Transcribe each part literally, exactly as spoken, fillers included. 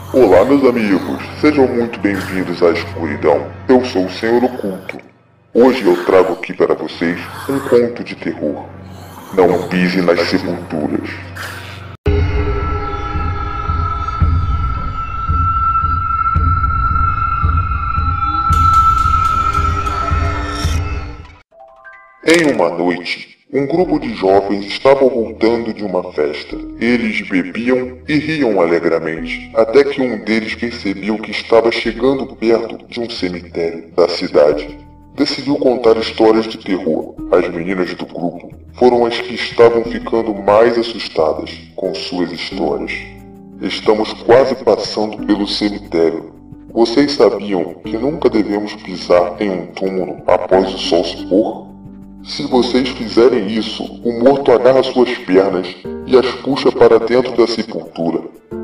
Olá, meus amigos, sejam muito bem-vindos à escuridão. Eu sou o Senhor Oculto. Hoje eu trago aqui para vocês um conto de terror. Não pise nas sepulturas. Em uma noite, um grupo de jovens estava voltando de uma festa. Eles bebiam e riam alegremente, até que um deles percebeu que estava chegando perto de um cemitério da cidade. Decidiu contar histórias de terror. As meninas do grupo foram as que estavam ficando mais assustadas com suas histórias. Estamos quase passando pelo cemitério. Vocês sabiam que nunca devemos pisar em um túmulo após o sol se pôr? Se vocês fizerem isso, o morto agarra suas pernas e as puxa para dentro da sepultura.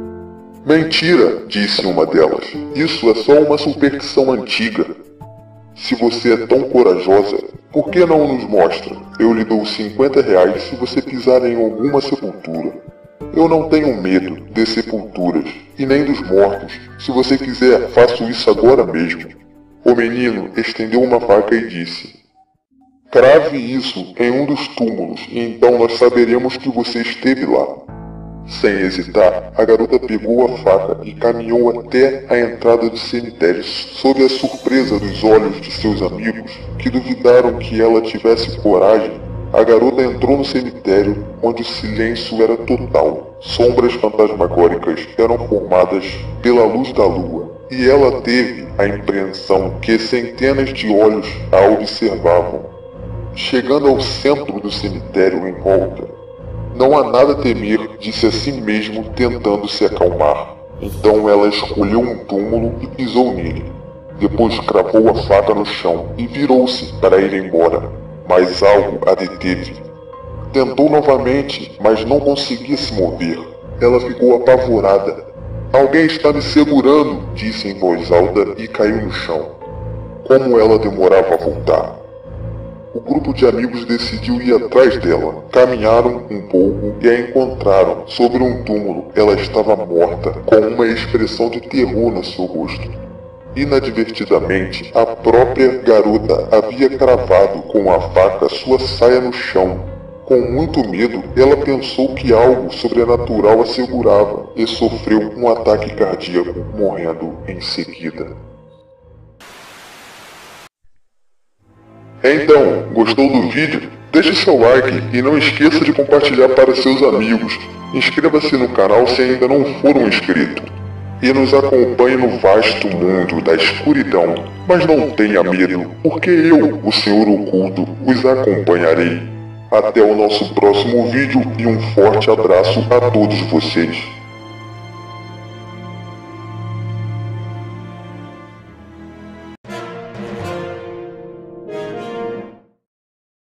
Mentira, disse uma delas. Isso é só uma superstição antiga. Se você é tão corajosa, por que não nos mostra? Eu lhe dou cinquenta reais se você pisar em alguma sepultura. Eu não tenho medo de sepulturas e nem dos mortos. Se você quiser, faço isso agora mesmo. O menino estendeu uma faca e disse: crave isso em um dos túmulos e então nós saberemos que você esteve lá. Sem hesitar, a garota pegou a faca e caminhou até a entrada do cemitério. Sob a surpresa dos olhos de seus amigos, que duvidaram que ela tivesse coragem, a garota entrou no cemitério, onde o silêncio era total. Sombras fantasmagóricas eram formadas pela luz da lua, e ela teve a impressão que centenas de olhos a observavam. Chegando ao centro do cemitério em volta, não há nada a temer, disse a si mesmo, tentando se acalmar. Então ela escolheu um túmulo e pisou nele. Depois cravou a faca no chão e virou-se para ir embora, mas algo a deteve. Tentou novamente, mas não conseguia se mover. Ela ficou apavorada. Alguém está me segurando, disse em voz alta e caiu no chão. Como ela demorava a voltar? O grupo de amigos decidiu ir atrás dela. Caminharam um pouco e a encontraram sobre um túmulo. Ela estava morta, com uma expressão de terror no seu rosto. Inadvertidamente, a própria garota havia cravado com a faca sua saia no chão. Com muito medo, ela pensou que algo sobrenatural a segurava e sofreu um ataque cardíaco, morrendo em seguida. Então, gostou do vídeo? Deixe seu like e não esqueça de compartilhar para seus amigos. Inscreva-se no canal se ainda não for um inscrito. E nos acompanhe no vasto mundo da escuridão. Mas não tenha medo, porque eu, o Senhor Oculto, os acompanharei. Até o nosso próximo vídeo e um forte abraço a todos vocês.